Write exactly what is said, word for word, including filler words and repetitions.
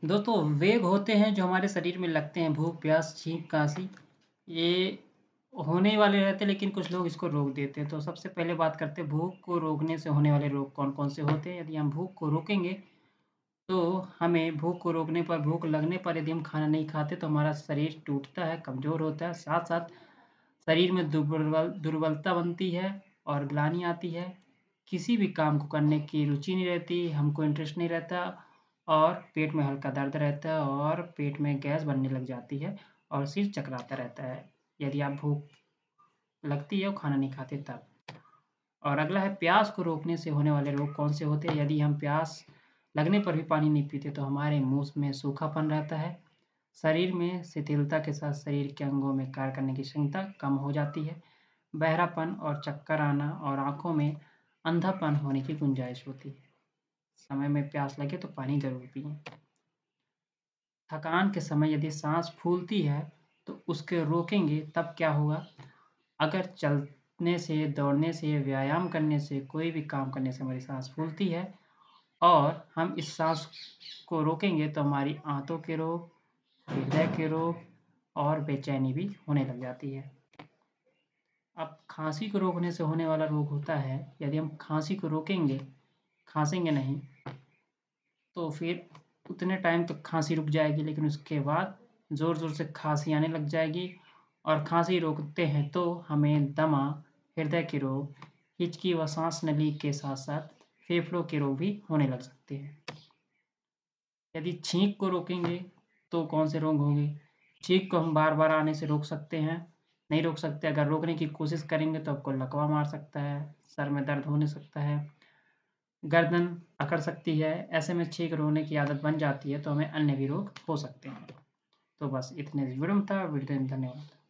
दोस्तों वेग होते हैं जो हमारे शरीर में लगते हैं भूख, प्यास, छींक, काशी ये होने वाले रहते हैं लेकिन कुछ लोग इसको रोक देते हैं। तो सबसे पहले बात करते हैं भूख को रोकने से होने वाले रोग कौन-कौन से होते हैं। यदि हम भूख को रोकेंगे तो हमें भूख को रोकने पर भूख लगने पर यदि हम खाना नहीं खाते तो हमारा शरीर टूटता है, कमज़ोर होता है। साथ-साथ शरीर में दुर्बल दुर्बलता बनती है और ग्लानि आती है। किसी भी काम को करने की रुचि नहीं रहती, हमको इंटरेस्ट नहीं रहता और पेट में हल्का दर्द रहता है और पेट में गैस बनने लग जाती है और सिर चकराता रहता है, यदि आप भूख लगती है और खाना नहीं खाते तब। और अगला है प्यास को रोकने से होने वाले रोग कौन से होते हैं? यदि हम प्यास लगने पर भी पानी नहीं पीते तो हमारे मुँह में सूखापन रहता है, शरीर में शिथिलता के साथ शरीर के अंगों में कार्य करने की क्षमता कम हो जाती है, बहरापन और चक्कर आना और आँखों में अंधापन होने की गुंजाइश होती है। समय में प्यास लगे तो पानी ज़रूर पिएँ। थकान के समय यदि साँस फूलती है तो उसके रोकेंगे तब क्या होगा? अगर चलने से, दौड़ने से, व्यायाम करने से, कोई भी काम करने से हमारी साँस फूलती है और हम इस साँस को रोकेंगे तो हमारी आँतों के रोग, हृदय के रोग और बेचैनी भी होने लग जाती है। अब खाँसी को रोकने से होने वाला रोग होता है, यदि हम खाँसी को रोकेंगे, खाँसेंगे नहीं, तो फिर उतने टाइम तक खाँसी रुक जाएगी लेकिन उसके बाद ज़ोर-ज़ोर से खाँसी आने लग जाएगी और खाँसी रोकते हैं तो हमें दमा, हृदय के रोग, हिचकी व साँस नली के साथ-साथ फेफड़ों के रोग भी होने लग सकते हैं। यदि छींक को रोकेंगे तो कौन से रोग होंगे? छींक को हम बार-बार आने से रोक सकते हैं, नहीं रोक सकते अगर रोकने की कोशिश करेंगे तो आपको लकवा मार सकता है, सर में दर्द होने सकता है, गर्दन अकड़ सकती है, ऐसे में छींक रोने की आदत बन जाती है तो हमें अन्य भी रोग हो सकते हैं। तो बस इतने वीडियो में था, वीडियो धन्यवाद।